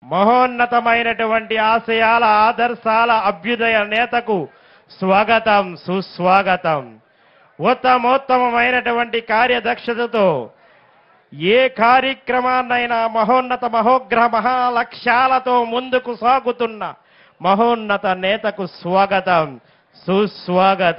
మహోన్నతమైనటువంటి ఆశయాల ఆదర్శాల అభ్యుదయ నేతకు స్వాగతం సుస్వాగతం. ఉత్తమోత్తమైనటువంటి కార్యదక్షతతో ఏ కార్యక్రమాన్నైనా మహోన్నత మహోగ్రహ మహాలక్ష్యాలతో ముందుకు సాగుతున్న మహోన్నత నేతకు స్వాగతం సుస్వాగతం.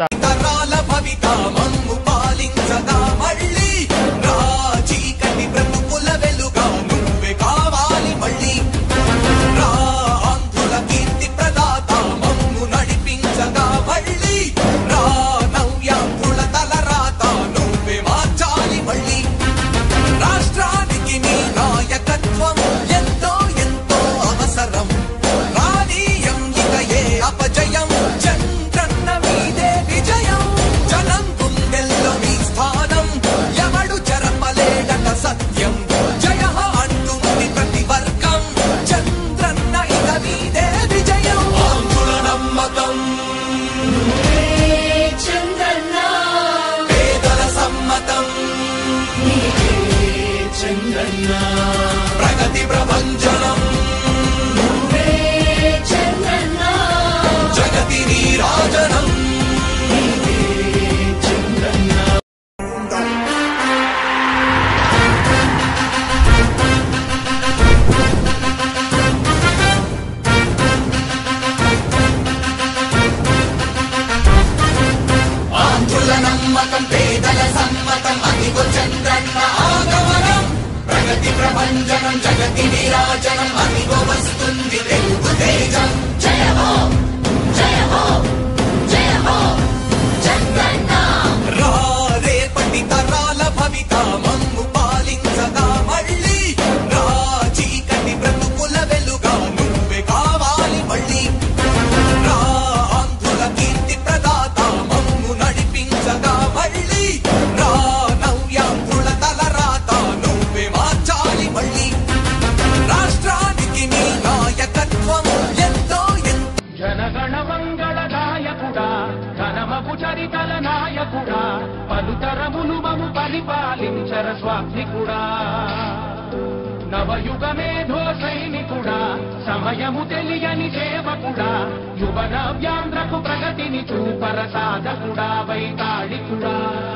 ప్రగతి ప్రభంజనం జగతి నీరాజనం ఆంధ్రుల నమ్మకం పేదల సమ్మతం అదిగో చంద్రన్న ఆగమనం ప్రగతి ప్రభంజనం జగతి నీరాజనం అదిగో వస్తుంది తెలుగు తేజం. జయ హో జయ హో జయ హో చంద్రన్న రా రేపటి తరాల భవిత మమ్ము పాలించగా మళ్ళీ రా చీకటి బ్రతుకుల వెలుగా నువ్వే కావాలి మళ్ళీ రా ఆంధ్రుల కీర్తి ప్రదాత మమ్ము నడిపించగా మళ్ళీ రా నవ్యాంధ్రుల తలరాత నువ్వే మార్చాలి మళ్ళీ రాష్ట్రానికి నీ నాయకత్వం ఎంతో జనగణ మంగళ నాయకుడా ఘనమపు చరితల నాయకుడా పలుతరములు మము పరిపాలించర స్వామికుడా నవయుగ మేధో సైనికుడా సమయము తెలియని సేవకుడా యువ నవ్యాంధ్రకు ప్రగతిని చూపర సాధకుడా వైతాళికుడా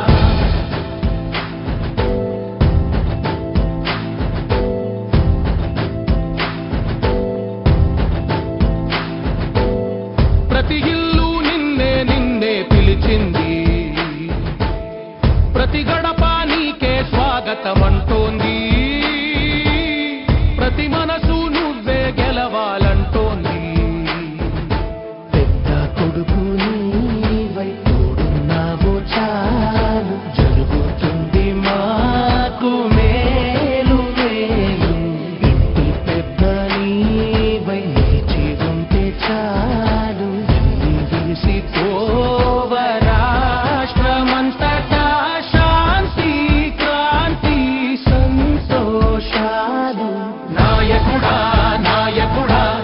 ప్రతి ఇల్లు నిన్నే నిన్నే పిలిచింది ప్రతి గడప నీకే స్వాగతమంటోంది ప్రతి మనసు నువ్వే గెలవాలంటోంది పెద్ద కొడుకు నీవై తోడున్నావు చాలు జరుగుతుంది మాకు మేలు మేలు ఇంటి పెద్ద నీవై నిలిచి ఉంటే చాలు విసి పోవ రాష్ట్రమంతటా శాంతి క్రాంతి సంతోషాలు నాయకుడా నాయకుడా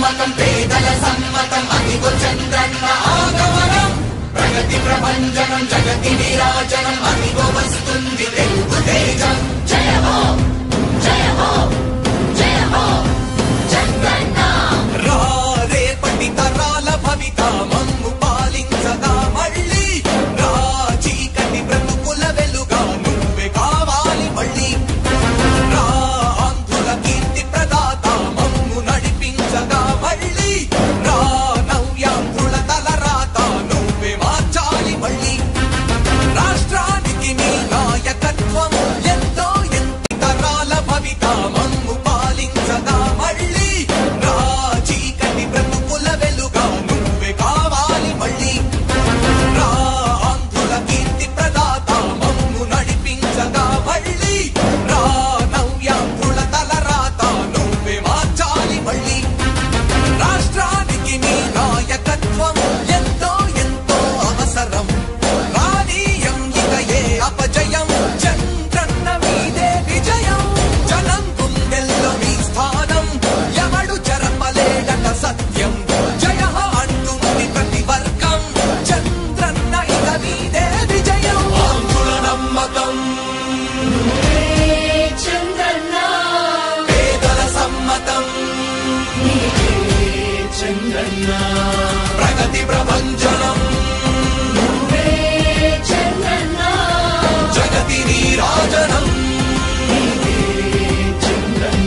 నమ్మకం పేదల సమ్మతం అదిగో చంద్రన్న ఆగమనం ప్రగతి ప్రభంజనం జగతి విరాజనం అదిగో వస్తుంది తెలుగు తేజం జయ హో జయ హో జయ హో చంద్రన్న రా రేపటి తరాల భవిత మమ్ము పాలించగా మళ్ళీ రా చీకటి బ్రతుకుల వెలుగా నువ్వే కావాలి మళ్ళీ రా ఆంధ్రుల కీర్తి ప్రదాత మమ్ము నడిపించగా మళ్ళీ రా నవ్యాంధ్రుల తలరాత నువ్వే మార్చాలి మళ్ళీ రాష్ట్రానికి నీ నాయకత్వం ఎంతో ఎంతి తరాల భవిత మమ్ము పాలించగా మళ్ళీ రా చీకటి బ్రతుకుల వెలుగా నువ్వే కావాలి మళ్ళీ రా ఆంధ్రుల కీర్తి ప్రదాత మమ్ము నడిపించగా మళ్ళీ రా నవ్యాంధ్రుల తలరాత నువ్వే మార్చాలి మళ్ళీ రాష్ట్రానికి నీ నాయకత్వం ఎంతో ఎంతో అవసరం రానీయం ఇక ఏ అపజయం చంద్రన్న మీదే విజయం జనం గుండెల్లో మీ స్థానం ఎవడు చెరపలేడట సత్యం జయ హో అంటుంది ప్రతి వర్గం చంద్రన్న ఇక మీదే విజయం ఆంధ్రుల నమ్మకం చంద్రన్న పేదల సమ్మతం చంద్రన్న ప్రగతి ప్రభంజనం చంద్రన్న జగతి నీరాజనం చంద్రన్న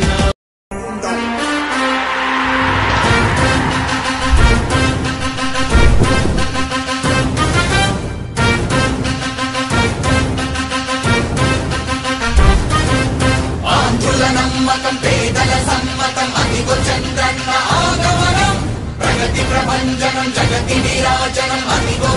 ఆంధ్రుల నమ్మకం పేదల సమ్మతం అదిగో చంద్రన్న ఆగమనం ప్రగతి ప్రభంజనం జగతి విరాజనం అదిగో